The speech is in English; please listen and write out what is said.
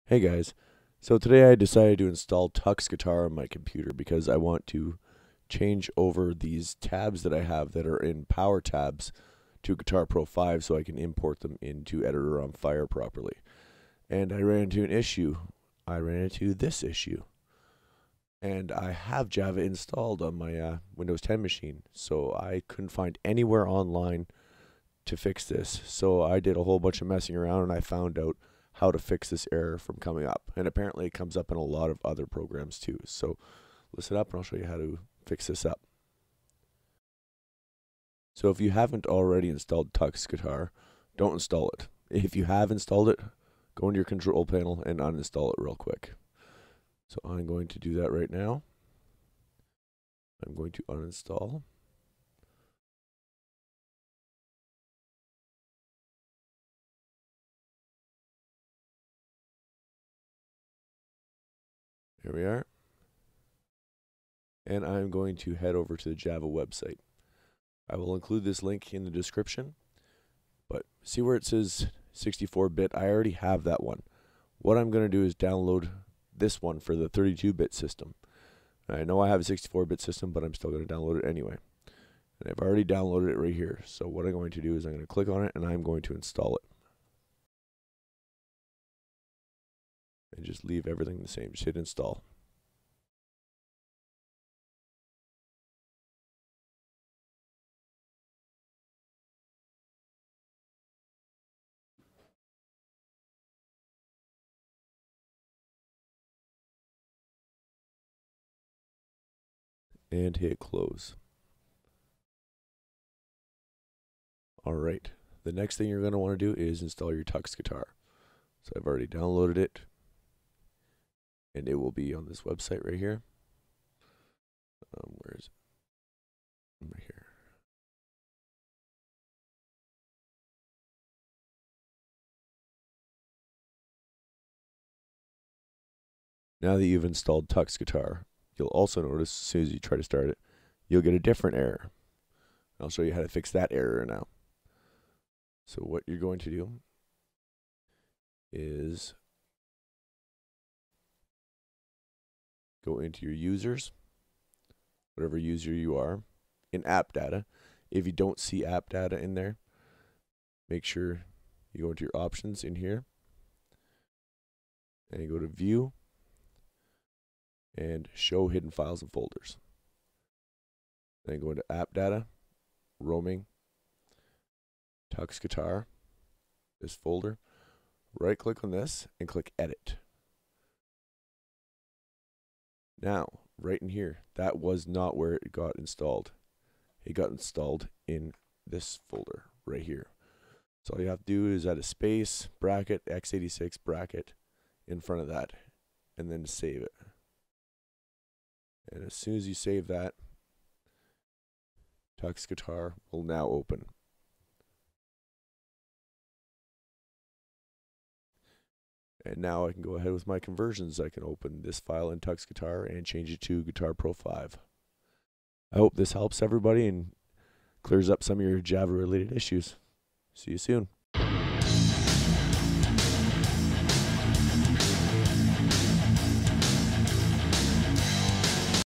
Hey guys, so today I decided to install Tux Guitar on my computer because I want to change over these tabs that I have that are in Power Tabs to Guitar Pro 5 so I can import them into Editor on Fire properly. And I ran into an issue. I ran into this issue. And I have Java installed on my Windows 10 machine, so I couldn't find anywhere online to fix this. So I did a whole bunch of messing around and I found out how to fix this error from coming up. And apparently it comes up in a lot of other programs too. So listen up and I'll show you how to fix this up. So if you haven't already installed Tux Guitar, don't install it. If you have installed it, go into your control panel and uninstall it real quick. So I'm going to do that right now. I'm going to uninstall. Here we are. And I'm going to head over to the Java website. I will include this link in the description, but see where it says 64-bit? I already have that one. What I'm going to do is download this one for the 32-bit system. I know I have a 64-bit system, but I'm still going to download it anyway. And I've already downloaded it right here. So what I'm going to do is I'm going to click on it and I'm going to install it. And just leave everything the same. Just hit install. And hit close. Alright, the next thing you're going to want to do is install your Tux Guitar. So I've already downloaded it, and it will be on this website right here. Where is it? Right here. Now that you've installed Tux Guitar, you'll also notice as soon as you try to start it, you'll get a different error. I'll show you how to fix that error now. So what you're going to do is go into your users, whatever user you are, in app data. If you don't see app data in there, make sure you go into your options in here and you go to view and show hidden files and folders. Then go into app data, roaming, Tux Guitar, this folder. Right click on this and click edit. Now, right in here, that was not where it got installed. It got installed in this folder right here. So all you have to do is add a space, bracket, x86 bracket in front of that, and then save it. And as soon as you save that, Tux Guitar will now open. And now I can go ahead with my conversions. I can open this file in Tux Guitar and change it to Guitar Pro 5. I hope this helps everybody and clears up some of your Java related issues. See you soon.